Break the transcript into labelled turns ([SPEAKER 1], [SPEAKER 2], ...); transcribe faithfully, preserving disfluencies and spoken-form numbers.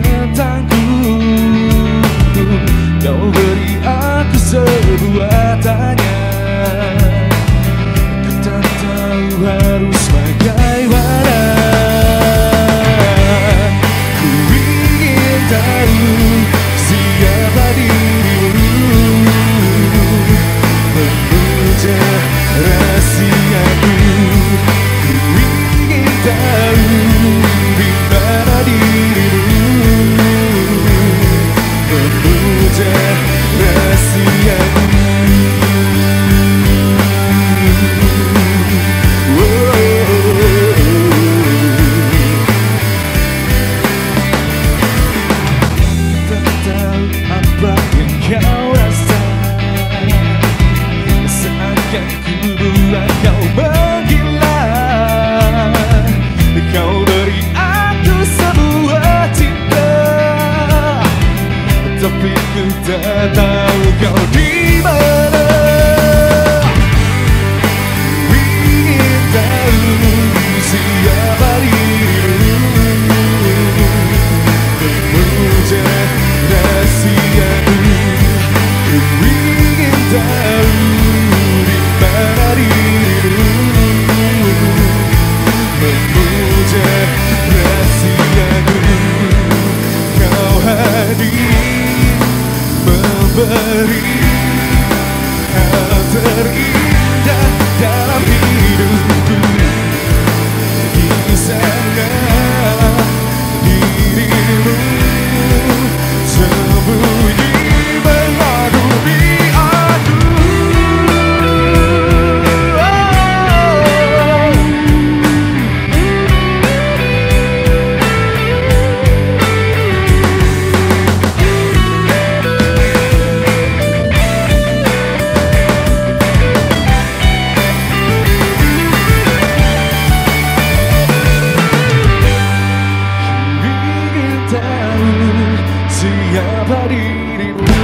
[SPEAKER 1] tentangku. Kau beri aku sebuah tanya, ku tak tahu harus bagaimana. Ku ingin tahu siapa dirimu, memuja rahasiaku. Ku ingin tahu di mana dirimu, memuja rahasiaku. Tak tahu apa yang kau rasa seakan ku buat kau menggila. Kau beri aku sebuah cinta, tapi ku tak tahu kau di mana. Ingin tahu siapa dirimu, memuja rahasiaku. Ku ingin tahu di mana dirimu, memuja rahasiaku. Kau hadir memberi hal terindah dalam hidupku. Di sana dirimu sembunyi menghadapi aku. Ingin tahu siapa dirimu,